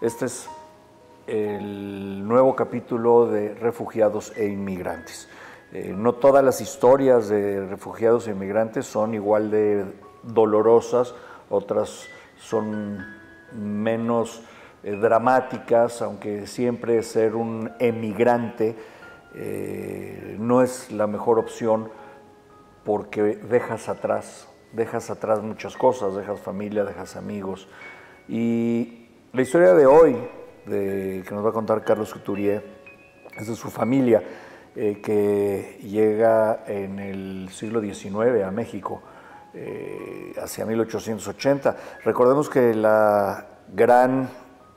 Este es el nuevo capítulo de refugiados e inmigrantes. No todas las historias de refugiados e inmigrantes son igual de dolorosas, otras son menos dramáticas, aunque siempre ser un emigrante no es la mejor opción porque dejas atrás muchas cosas, dejas familia, dejas amigos. Y la historia de hoy, que nos va a contar Carlos Couturier, es de su familia, que llega en el siglo XIX a México, hacia 1880. Recordemos que la gran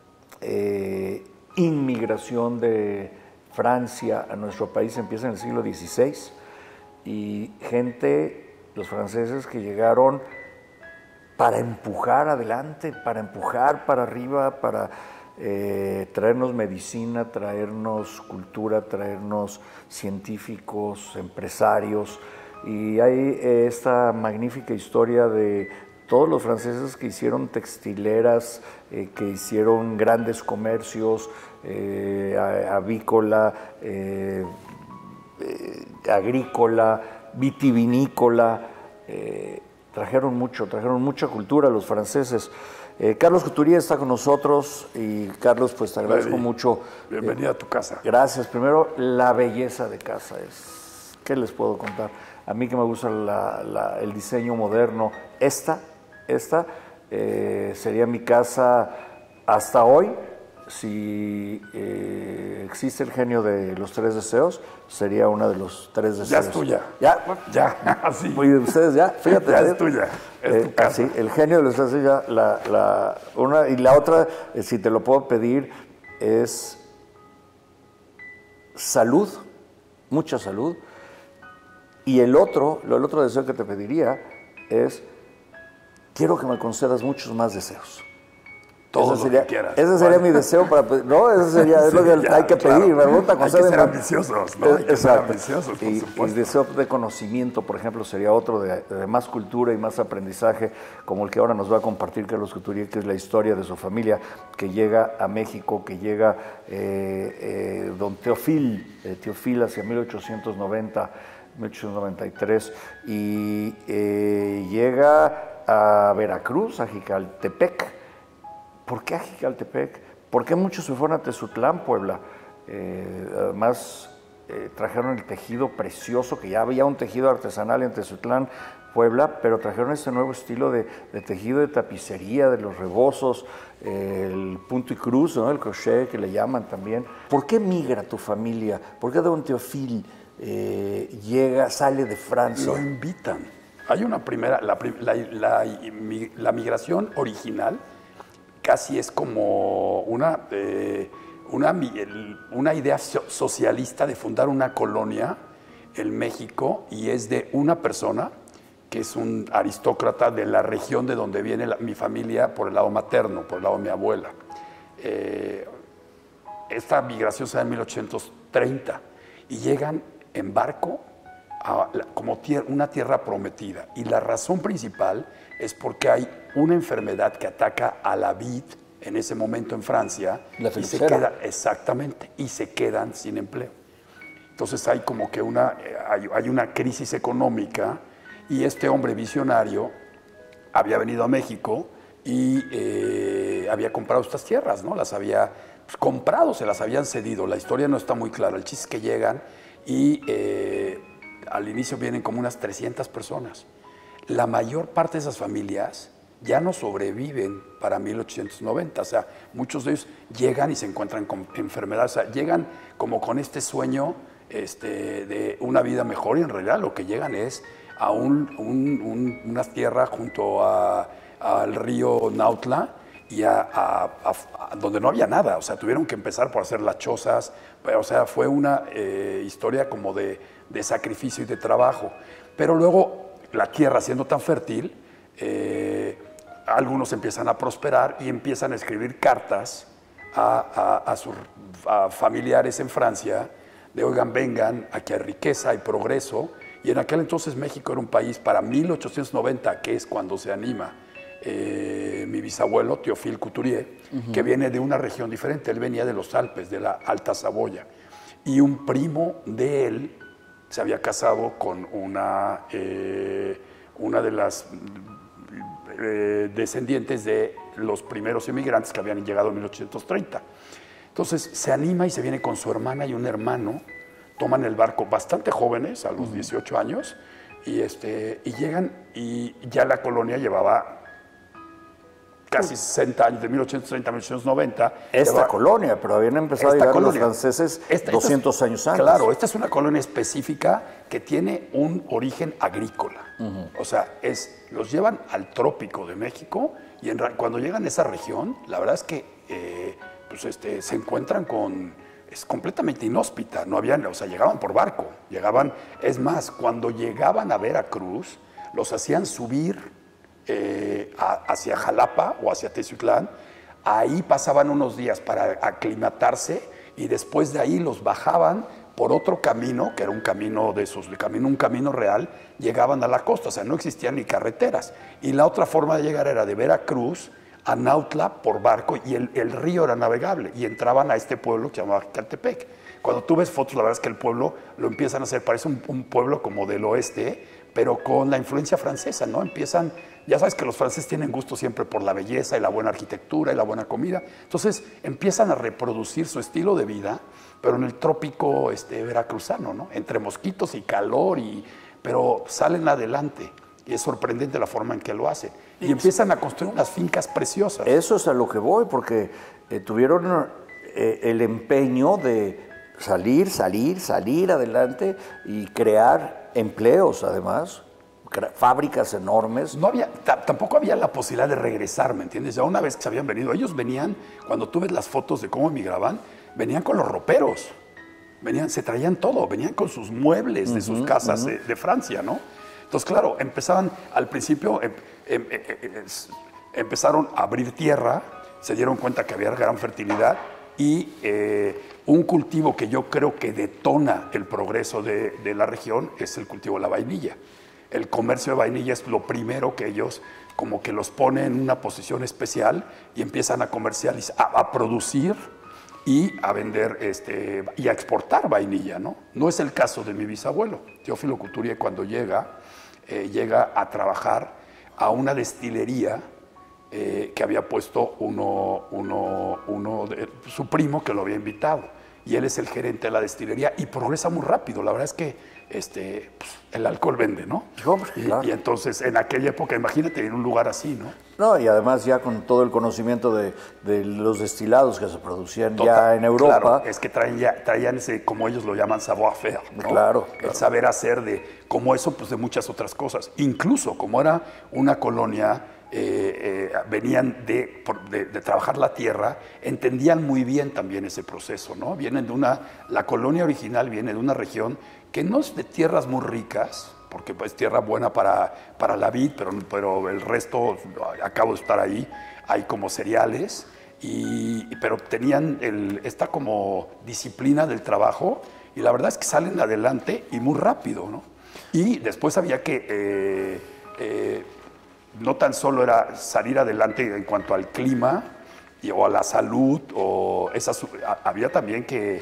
inmigración de Francia a nuestro país empieza en el siglo XVI y los franceses que llegaron para empujar adelante, para empujar para arriba, para traernos medicina, traernos cultura, traernos científicos, empresarios. Y hay esta magnífica historia de todos los franceses que hicieron textileras, que hicieron grandes comercios, avícola, agrícola, vitivinícola. Trajeron mucha cultura los franceses. Carlos Couturier está con nosotros y Carlos, pues te agradezco mucho. Bienvenido a tu casa. Gracias. Primero, la belleza de casa es, ¿qué les puedo contar? A mí que me gusta el diseño moderno, esta sería mi casa hasta hoy. Si existe el genio de los 3 deseos, sería una de los 3 deseos. Ya es tuya. Ya, así. Muy bien, ustedes ya, fíjate. Ya es tuya, es tu casa. Así, el genio de los 3 deseos, una, y la otra, si te lo puedo pedir, es salud, mucha salud. Y el otro deseo que te pediría es, quiero que me concedas muchos más deseos. Todo lo que quieras. Ese sería mi deseo para pedir. No, ese sería es lo que hay que pedir, ¿verdad? Hay que ser ambiciosos, ¿no? Hay que ser ambiciosos, por supuesto. Y deseo de conocimiento, por ejemplo, sería otro de más cultura y más aprendizaje, como el que ahora nos va a compartir Carlos Couturier, que es la historia de su familia, que llega a México, que llega don Teofil hacia 1890, 1893, y llega a Veracruz, a Jicaltepec. ¿Por qué a Jicaltepec? ¿Por qué muchos se fueron a Tezutlán, Puebla? Además, trajeron el tejido precioso, que ya había un tejido artesanal en Tezutlán, Puebla, pero trajeron este nuevo estilo de tejido de tapicería, de los rebozos, el punto y cruz, ¿no? El crochet que le llaman también. ¿Por qué migra tu familia? ¿Por qué don Teofil sale de Francia? Lo invitan. Hay una primera, la migración original casi es como una idea socialista de fundar una colonia en México, y es de una persona que es un aristócrata de la región de donde viene mi familia por el lado materno, por el lado de mi abuela. Esta migración se da en 1830 y llegan en barco como una tierra prometida, y la razón principal es porque hay una enfermedad que ataca a la vid en ese momento en Francia, y se quedan sin empleo. Entonces hay como que hay una crisis económica, y este hombre visionario había venido a México y había comprado estas tierras, ¿no? Las había comprado, se las habían cedido. La historia no está muy clara. El chiste es que llegan y al inicio vienen como unas 300 personas. La mayor parte de esas familias ya no sobreviven para 1890. O sea, muchos de ellos llegan y se encuentran con enfermedades. O sea, llegan como con este sueño de una vida mejor, y en realidad lo que llegan es a una tierra junto al río Nautla, y donde no había nada. O sea, tuvieron que empezar por hacer las chozas. O sea, fue una historia como de sacrificio y de trabajo. Pero luego, la tierra siendo tan fértil, algunos empiezan a prosperar y empiezan a escribir cartas a sus familiares en Francia de, oigan, vengan, aquí hay riqueza, hay progreso. Y en aquel entonces México era un país, para 1890, que es cuando se anima mi bisabuelo, Théophile Couturier, que viene de una región diferente. Él venía de los Alpes, de la Alta Saboya. Y un primo de él se había casado con una de las descendientes de los primeros inmigrantes que habían llegado en 1830. Entonces se anima y se viene con su hermana y un hermano, toman el barco bastante jóvenes, a los 18 años, y llegan, y ya la colonia llevaba casi 60 años, de 1830 a 1890. Esta colonia, pero habían empezado a llegar los franceses 200 años antes. Claro, esta es una colonia específica que tiene un origen agrícola. O sea, los llevan al trópico de México y cuando llegan a esa región, la verdad es que se encuentran es completamente inhóspita. No habían, o sea, llegaban por barco, es más, cuando llegaban a Veracruz, los hacían subir hacia Jalapa o hacia Teciutlán. Ahí pasaban unos días para aclimatarse y después de ahí los bajaban por otro camino, que era un camino de esos, un camino real, llegaban a la costa. O sea, no existían ni carreteras. Y la otra forma de llegar era de Veracruz a Nautla por barco, y el río era navegable, y entraban a este pueblo que se llamaba Caltepec. Cuando tú ves fotos, la verdad es que el pueblo lo empiezan a hacer, parece un pueblo como del oeste, pero con la influencia francesa, ¿no? Empiezan, ya sabes que los franceses tienen gusto siempre por la belleza y la buena arquitectura y la buena comida, entonces empiezan a reproducir su estilo de vida, pero en el trópico veracruzano, ¿no? Entre mosquitos y calor, pero salen adelante, y es sorprendente la forma en que lo hacen, y empiezan a construir unas fincas preciosas. Eso es a lo que voy, porque tuvieron el empeño de salir adelante y crear empleos, además, fábricas enormes. Tampoco había la posibilidad de regresar, ¿me entiendes? Ya una vez que se habían venido, ellos venían, cuando tú ves las fotos de cómo emigraban, venían con los roperos, se traían todo, venían con sus muebles de sus casas de Francia, ¿no? Entonces, claro, empezaban, al principio empezaron a abrir tierra, se dieron cuenta que había gran fertilidad, y un cultivo que yo creo que detona el progreso de la región es el cultivo de la vainilla. El comercio de vainilla es lo primero que ellos como que los pone en una posición especial y empiezan a comercializar, a producir y a vender y a exportar vainilla, ¿no? No es el caso de mi bisabuelo. Théophile Couturier, cuando llega a trabajar a una destilería que había puesto su primo, que lo había invitado, y él es el gerente de la destilería y progresa muy rápido. La verdad es que el alcohol vende, ¿no? Claro. Y entonces en aquella época, imagínate en un lugar así, ¿no? No, y además ya con todo el conocimiento de los destilados que se producían ya en Europa. Claro, es que traían ese, como ellos lo llaman, savoir-faire, ¿no? Claro. El saber hacer como eso, pues de muchas otras cosas. Incluso como era una colonia, venían de trabajar la tierra, entendían muy bien también ese proceso, ¿no? La colonia original viene de una región que no es de tierras muy ricas, porque es tierra buena para la vid, pero el resto, acabo de estar ahí, hay como cereales, pero tenían esta como disciplina del trabajo, y la verdad es que salen adelante y muy rápido, ¿no? Y después había que, no tan solo era salir adelante en cuanto al clima o a la salud, había también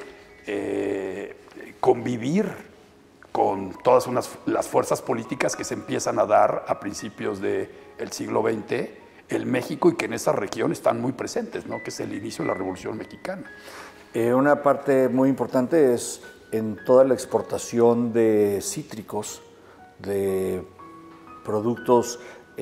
que convivir con todas las fuerzas políticas que se empiezan a dar a principios del siglo XX en México, y que en esa región están muy presentes, ¿no? Que es el inicio de la Revolución Mexicana. Una parte muy importante es en toda la exportación de cítricos, de productos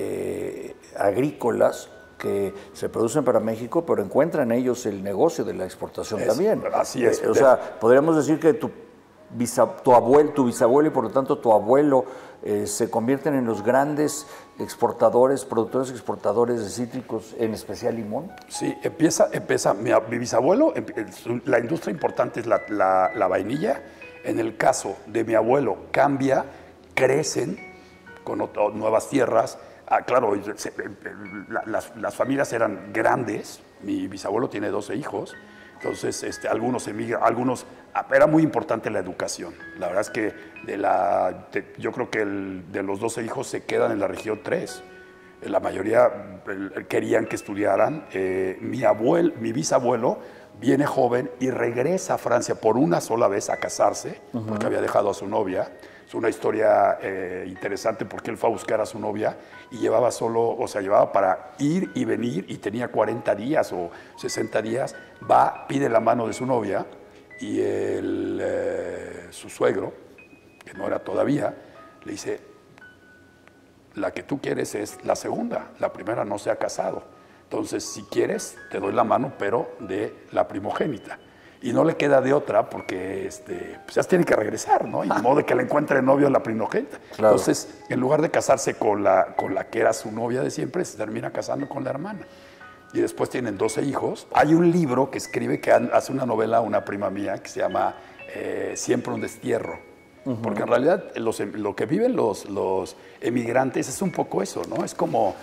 agrícolas que se producen para México, pero encuentran ellos el negocio de la exportación también. Así es. O sea, podríamos decir que tu bisabuelo y por lo tanto tu abuelo se convierten en los grandes productores exportadores de cítricos, en especial limón. Sí, empieza mi bisabuelo, la industria importante es la vainilla. En el caso de mi abuelo crecen con nuevas tierras. Claro, las familias eran grandes, mi bisabuelo tiene 12 hijos, entonces algunos emigran, era muy importante la educación. La verdad es que yo creo que de los 12 hijos se quedan en la región 3. la mayoría querían que estudiaran. Mi bisabuelo viene joven y regresa a Francia por una sola vez a casarse, porque había dejado a su novia. Es una historia interesante porque él fue a buscar a su novia y llevaba llevaba para ir y venir y tenía 40 días o 60 días. Va, pide la mano de su novia y su suegro, que no era todavía, le dice: la que tú quieres es la segunda, la primera no se ha casado. Entonces, si quieres, te doy la mano, pero de la primogénita. Y no le queda de otra porque pues ya tiene que regresar, ¿no? Y de modo de que le encuentre novio a la primogénita. Claro. Entonces, en lugar de casarse con la que era su novia de siempre, se termina casando con la hermana. Y después tienen 12 hijos. Hay un libro que escribe, que hace una novela una prima mía, que se llama Siempre un destierro. Porque en realidad lo que viven los emigrantes es un poco eso, ¿no? Es como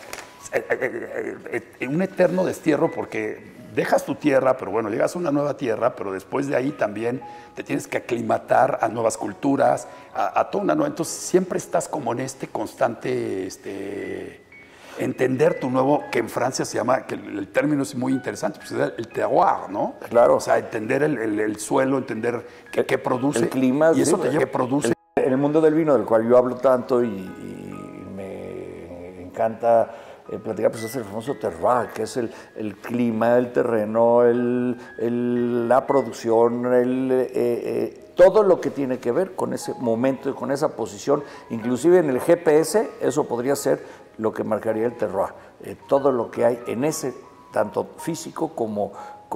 un eterno destierro, porque dejas tu tierra, pero bueno, llegas a una nueva tierra, pero después de ahí también te tienes que aclimatar a nuevas culturas, a toda una nueva. Entonces siempre estás como en este constante entender tu nuevo, que en Francia se llama, que el término es muy interesante, pues es el terroir, ¿no? Claro. O sea, entender el suelo, entender qué produce. El clima. Y eso te lleva a produce. En el mundo del vino, del cual yo hablo tanto y me encanta platicar, pues es el famoso terroir, que es el clima, el terreno, la producción, todo lo que tiene que ver con ese momento y con esa posición. Inclusive en el GPS, eso podría ser lo que marcaría el terroir. Todo lo que hay en ese, tanto físico como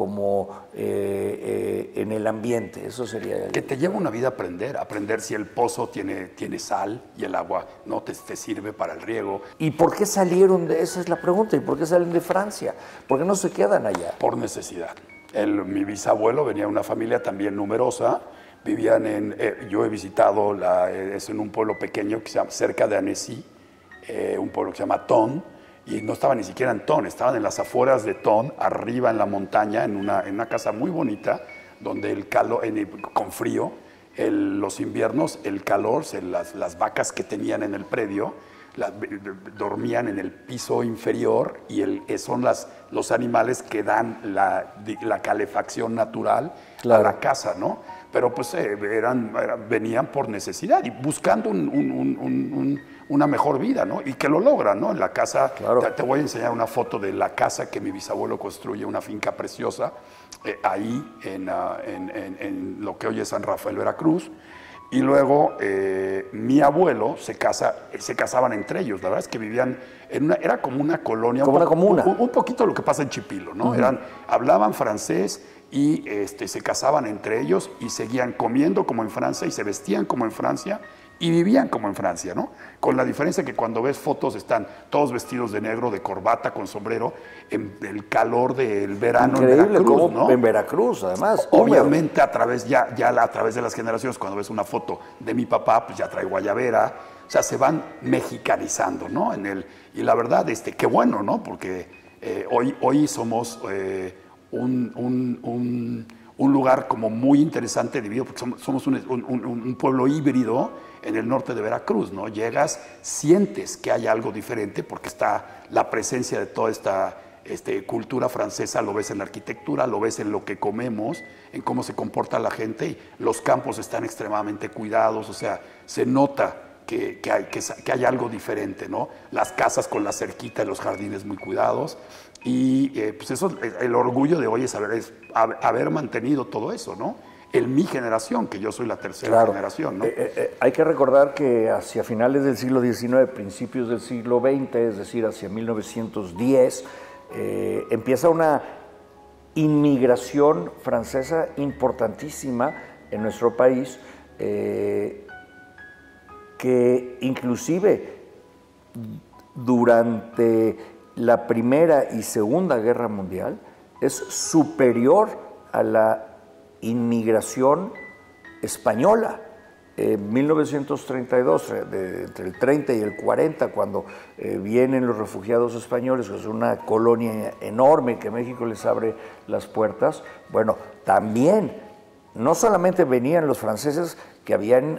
en el ambiente, eso sería. Que te lleva una vida aprender si el pozo tiene sal y el agua no te sirve para el riego. ¿Y por qué salieron esa es la pregunta, y por qué salen de Francia? ¿Por qué no se quedan allá? Por necesidad. Mi bisabuelo venía de una familia también numerosa, vivían yo he visitado, es en un pueblo pequeño que se llama, cerca de Annecy, un pueblo que se llama Thon, y no estaban ni siquiera en Thon, estaban en las afueras de Thon, arriba en la montaña, en una casa muy bonita, donde el calor, con frío, los inviernos, el calor, las vacas que tenían en el predio, dormían en el piso inferior, y son los animales que dan la calefacción natural, claro, a la casa, ¿no? Pero pues venían por necesidad y buscando una mejor vida, ¿no? Y que lo logran, ¿no? En la casa, claro. Te voy a enseñar una foto de la casa que mi bisabuelo construye, una finca preciosa, ahí en lo que hoy es San Rafael, Veracruz. Y luego mi abuelo se casaban entre ellos. La verdad es que vivían era como una colonia. Como una comuna. Un poquito lo que pasa en Chipilo, ¿no? Hablaban francés y se casaban entre ellos y seguían comiendo como en Francia y se vestían como en Francia y vivían como en Francia, ¿no? Con la diferencia que cuando ves fotos están todos vestidos de negro, de corbata, con sombrero, en el calor del verano. Increíble, en Veracruz, como ¿no? En Veracruz, además. Obviamente a través de las generaciones, cuando ves una foto de mi papá, pues ya trae guayabera, o sea, se van mexicanizando, ¿no? Y la verdad, qué bueno, ¿no? Porque hoy somos un lugar como muy interesante dividido, porque somos un pueblo híbrido en el norte de Veracruz, ¿no? Llegas, sientes que hay algo diferente porque está la presencia de toda esta cultura francesa, lo ves en la arquitectura, lo ves en lo que comemos, en cómo se comporta la gente, y los campos están extremadamente cuidados, o sea, se nota que hay algo diferente, ¿no? Las casas con la cerquita y los jardines muy cuidados. Y pues eso, el orgullo de hoy es haber mantenido todo eso, ¿no? En mi generación, que yo soy la tercera generación, ¿no? Hay que recordar que hacia finales del siglo XIX, principios del siglo XX, es decir, hacia 1910, empieza una inmigración francesa importantísima en nuestro país, que inclusive durante la Primera y Segunda Guerra Mundial es superior a la inmigración española. En 1932, entre el 30 y el 40, cuando vienen los refugiados españoles, que es una colonia enorme que México les abre las puertas, bueno, también no solamente venían los franceses que habían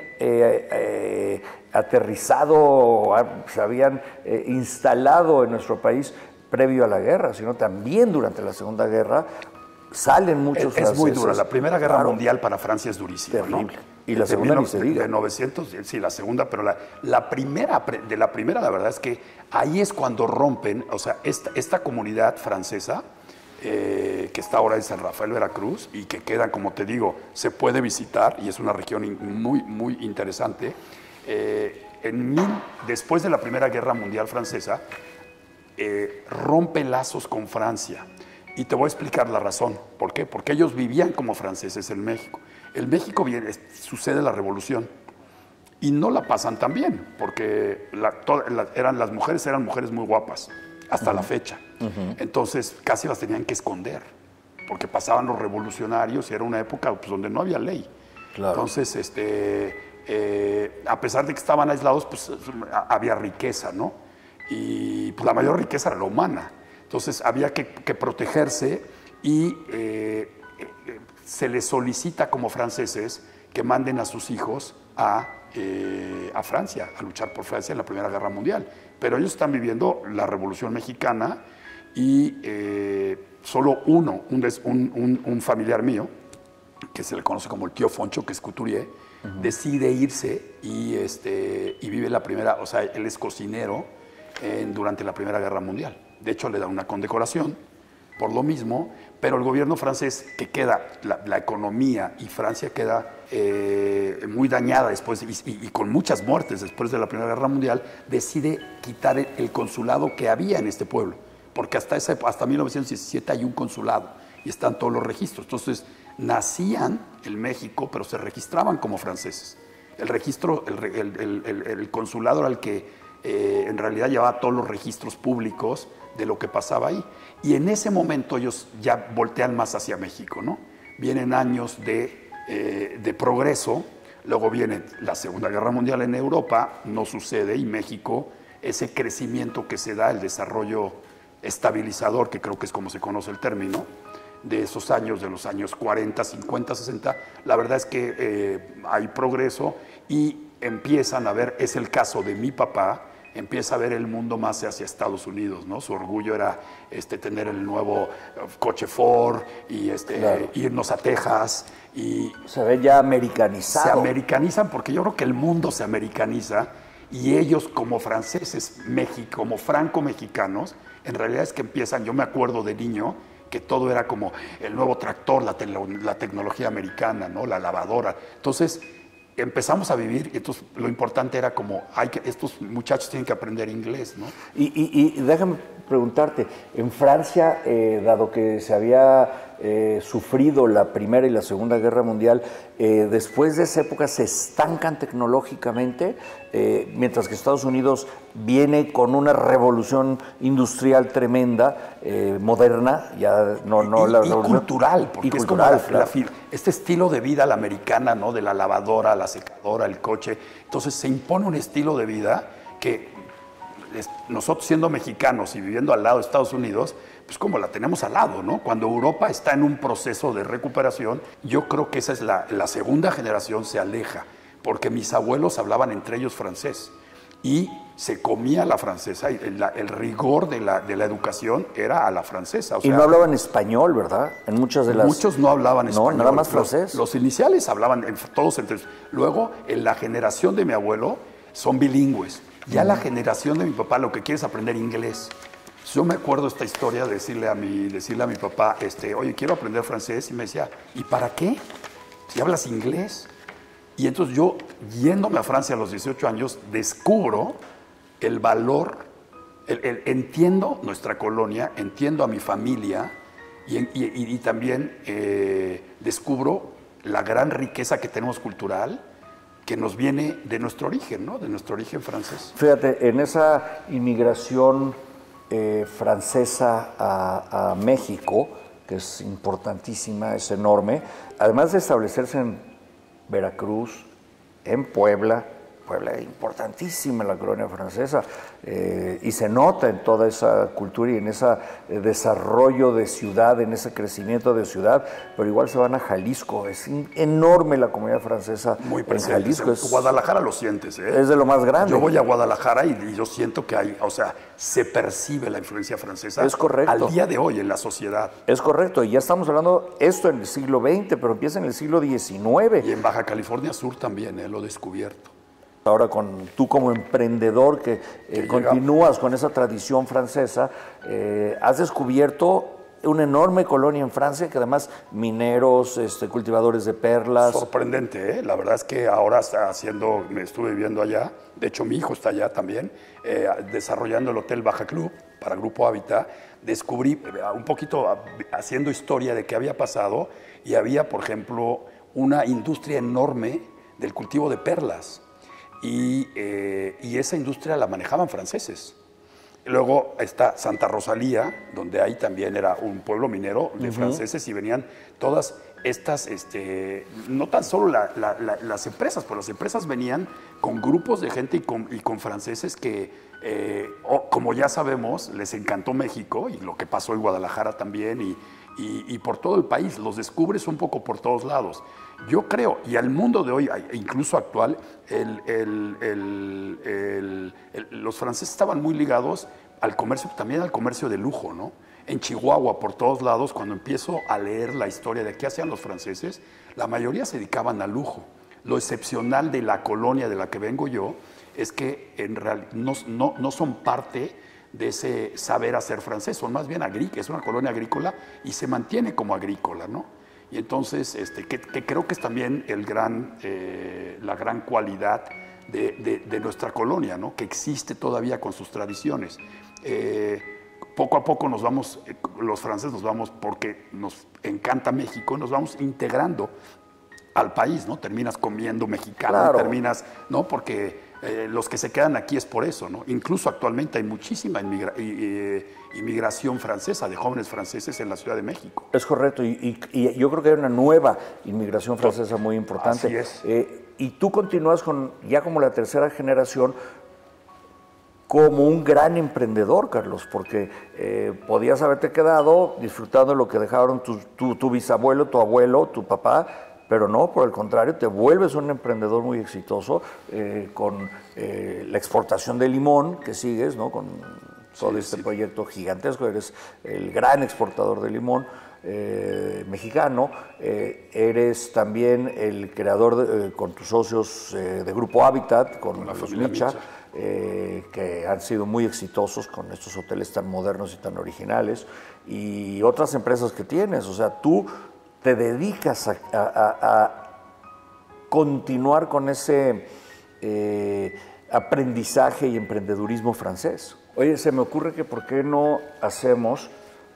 aterrizado, se habían instalado en nuestro país previo a la guerra, sino también durante la Segunda Guerra salen muchos franceses. Es muy dura. La Primera Guerra Mundial para Francia es durísima. Terrible. ¿No? Y la segunda ni se diga. De 900, sí, la segunda, pero la primera, la verdad es que ahí es cuando rompen, o sea, esta comunidad francesa, que está ahora en San Rafael, Veracruz, y que queda, como te digo, se puede visitar, y es una región muy, muy interesante. Después de la Primera Guerra Mundial Francesa, rompe lazos con Francia. Y te voy a explicar la razón. ¿Por qué? Porque ellos vivían como franceses en México. En México sucede la revolución y no la pasan tan bien, porque las mujeres eran mujeres muy guapas, hasta la fecha. Entonces casi las tenían que esconder, porque pasaban los revolucionarios y era una época pues, donde no había ley. Claro. Entonces, a pesar de que estaban aislados, pues había riqueza, ¿no? Y pues, la mayor riqueza era la humana. Entonces había que protegerse y se les solicita como franceses que manden a sus hijos a Francia, a luchar por Francia en la Primera Guerra Mundial. Pero ellos están viviendo la Revolución Mexicana y solo un familiar mío, que se le conoce como el tío Foncho, que es couturier, decide irse y vive la primera, o sea, él es cocinero durante la Primera Guerra Mundial. De hecho, le da una condecoración por lo mismo, pero el gobierno francés, que queda, la economía y Francia queda muy dañada después y con muchas muertes después de la Primera Guerra Mundial, decide quitar el consulado que había en este pueblo, porque hasta 1917 hay un consulado y están todos los registros. Entonces, nacían en México, pero se registraban como franceses. El consulado era el que en realidad llevaba todos los registros públicos de lo que pasaba ahí. Y en ese momento ellos ya voltean más hacia México, ¿no? Vienen años de progreso, luego viene la Segunda Guerra Mundial en Europa, no sucede, y México, ese crecimiento que se da, el desarrollo estabilizador, que creo que es como se conoce el término, de esos años, de los años 40, 50, 60, la verdad es que hay progreso y empiezan a ver, es el caso de mi papá, empieza a ver el mundo más hacia Estados Unidos, ¿no? Su orgullo era tener el nuevo coche Ford y claro, irnos a Texas. Y se ve ya americanizado. Se americanizan porque yo creo que el mundo se americaniza y ellos como franceses, como franco-mexicanos, en realidad es que empiezan, yo me acuerdo de niño, que todo era como el nuevo tractor, la tecnología americana, ¿no? La lavadora. Entonces, empezamos a vivir y entonces lo importante era como, estos muchachos tienen que aprender inglés, ¿no? Y déjame preguntarte, en Francia, dado que se había sufrido la Primera y la Segunda Guerra Mundial, después de esa época se estancan tecnológicamente, mientras que Estados Unidos viene con una revolución industrial tremenda, moderna, ya y cultural, porque y es cultural, como este estilo de vida, la americana, ¿no? De la lavadora, la secadora, el coche. Entonces se impone un estilo de vida que nosotros siendo mexicanos y viviendo al lado de Estados Unidos, pues como la tenemos al lado, ¿no? Cuando Europa está en un proceso de recuperación, yo creo que esa es la segunda generación se aleja, porque mis abuelos hablaban entre ellos francés y se comía la francesa y el rigor de la educación era a la francesa. O sea, y no hablaban español, ¿verdad? En muchas de las... Muchos no hablaban español. No, nada más francés. Los iniciales hablaban todos entre ellos. Luego, en la generación de mi abuelo, son bilingües. Ya la generación de mi papá lo que quiere es aprender inglés. Yo me acuerdo esta historia de decirle a mi papá, oye, quiero aprender francés, y me decía, ¿y para qué? Si hablas inglés. Y entonces yo, yéndome a Francia a los 18 años, descubro el valor, entiendo nuestra colonia, entiendo a mi familia y también descubro la gran riqueza que tenemos cultural, que nos viene de nuestro origen, ¿no? De nuestro origen francés. Fíjate, en esa inmigración francesa a México, que es importantísima, es enorme, además de establecerse en Veracruz, en Puebla, Puebla importantísima la colonia francesa y se nota en toda esa cultura y en ese desarrollo de ciudad, en ese crecimiento de ciudad, pero igual se van a Jalisco, es enorme la comunidad francesa muy presente. En Jalisco. Guadalajara lo sientes, ¿eh? Es de lo más grande. Yo voy a Guadalajara y yo siento que hay, o sea, se percibe la influencia francesa. Es correcto. Al día de hoy en la sociedad. Es correcto, y ya estamos hablando esto en el siglo XX, pero empieza en el siglo XIX. Y en Baja California Sur también, lo he descubierto. Ahora tú como emprendedor que continúas con esa tradición francesa, has descubierto una enorme colonia en Francia que además mineros, cultivadores de perlas. Sorprendente, ¿eh? La verdad es que ahora me estuve viviendo allá, de hecho mi hijo está allá también, desarrollando el Hotel Baja Club para Grupo Hábitat. Descubrí un poquito haciendo historia de qué había pasado y había, por ejemplo, una industria enorme del cultivo de perlas. Y esa industria la manejaban franceses. Luego está Santa Rosalía, donde ahí también era un pueblo minero de franceses y venían todas estas, no tan solo las empresas, pero las empresas venían con grupos de gente y con franceses que, como ya sabemos, les encantó México y lo que pasó en Guadalajara también y por todo el país, los descubres un poco por todos lados. Yo creo, y al mundo de hoy, incluso actual, los franceses estaban muy ligados al comercio, también al comercio de lujo, ¿no? En Chihuahua, por todos lados, cuando empiezo a leer la historia de qué hacían los franceses, la mayoría se dedicaban al lujo. Lo excepcional de la colonia de la que vengo yo es que en realidad no son parte de ese saber hacer francés, son más bien agrícolas, es una colonia agrícola y se mantiene como agrícola, ¿no? Y entonces, que creo que es también la gran cualidad de nuestra colonia, ¿no? Que existe todavía con sus tradiciones. Poco a poco los franceses nos vamos, porque nos encanta México, nos vamos integrando al país, ¿no? Terminas comiendo mexicano, claro. ¿no? Porque los que se quedan aquí es por eso, ¿no? Incluso actualmente hay muchísima inmigración francesa, de jóvenes franceses en la Ciudad de México. Es correcto, y yo creo que hay una nueva inmigración francesa muy importante. Así es. Y tú continúas ya como la tercera generación como un gran emprendedor, Carlos, porque podías haberte quedado disfrutando de lo que dejaron tu bisabuelo, tu abuelo, tu papá, pero no, por el contrario, te vuelves un emprendedor muy exitoso con la exportación de limón que sigues, ¿no? Con todo este proyecto gigantesco, eres el gran exportador de limón mexicano, eres también el creador con tus socios de Grupo Hábitat, con los Micha, que han sido muy exitosos con estos hoteles tan modernos y tan originales, y otras empresas que tienes, o sea, tú te dedicas a continuar con ese aprendizaje y emprendedurismo francés. Oye, se me ocurre que por qué no hacemos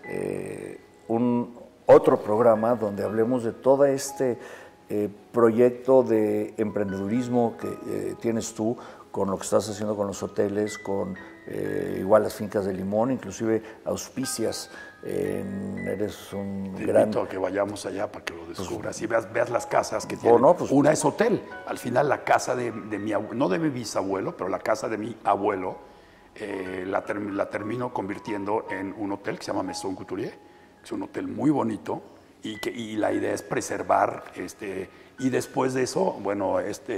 otro programa donde hablemos de todo este proyecto de emprendedurismo que tienes tú, con lo que estás haciendo con los hoteles, con igual las fincas de limón, inclusive auspicias. Eres un Te gran... invito a que vayamos allá para que lo descubras y veas las casas que tienen. No, pues, una es hotel. Al final la casa de mi abuelo, no de mi bisabuelo, pero la casa de mi abuelo, la termino convirtiendo en un hotel que se llama Maison Couturier. Es un hotel muy bonito y la idea es preservar y después de eso, bueno,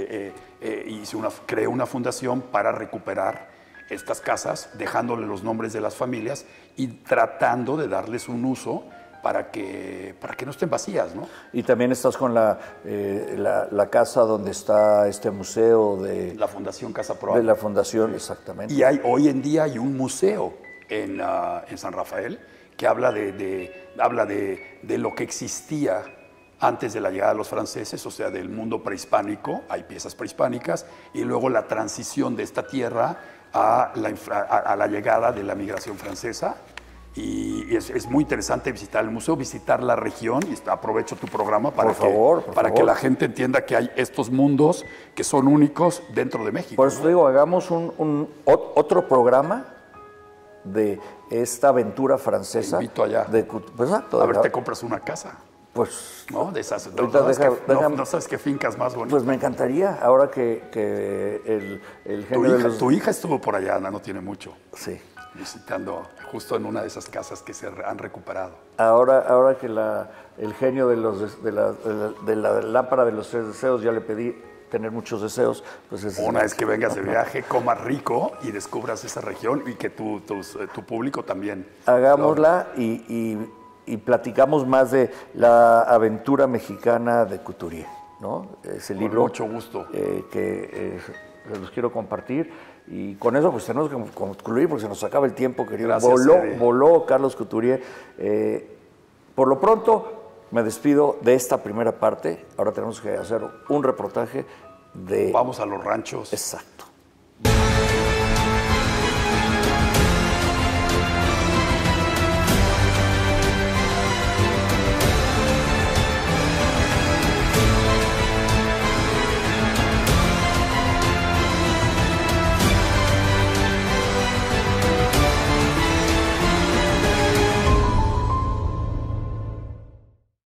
creé una fundación para recuperar estas casas, dejándole los nombres de las familias y tratando de darles un uso para que no estén vacías, ¿no? Y también estás con la casa donde está este museo de... La Fundación Casa Proa. De la Fundación, exactamente. Y hoy en día hay un museo en San Rafael que habla de lo que existía antes de la llegada de los franceses, o sea, del mundo prehispánico, hay piezas prehispánicas, y luego la transición de esta tierra a la llegada de la migración francesa. Y es muy interesante visitar el museo, visitar la región, y aprovecho tu programa para que la gente entienda que hay estos mundos que son únicos dentro de México. Por eso te digo, hagamos otro programa de esta aventura francesa. Te invito allá. Exacto. A ver, te compras una casa. Pues, ¿no? De esas, ahorita no sabes qué fincas más bonitas. pues me encantaría, ahora que el genio de los... Tu hija estuvo por allá, no tiene mucho, Sí. visitando justo en una de esas casas que se han recuperado. Ahora que el genio de la lámpara de los 3 deseos, ya le pedí tener muchos deseos, pues Una vez que vengas de viaje, comas rico y descubras esa región y que tu público también. hagámosla y platicamos más de la aventura mexicana de Couturier, ¿no? Ese Con libro mucho gusto. que los quiero compartir. Y con eso pues tenemos que concluir porque se nos acaba el tiempo, querido. Gracias, Eddie. Voló Carlos Couturier. Por lo pronto me despido de esta primera parte. Ahora tenemos que hacer un reportaje de... Vamos a los ranchos. Exacto.